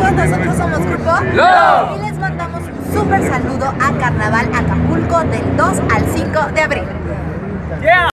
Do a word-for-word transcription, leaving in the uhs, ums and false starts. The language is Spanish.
amigos, nosotros somos Grupo ¡Lo! y les mandamos un súper saludo a Carnaval Acapulco del dos al cinco de abril. Yeah.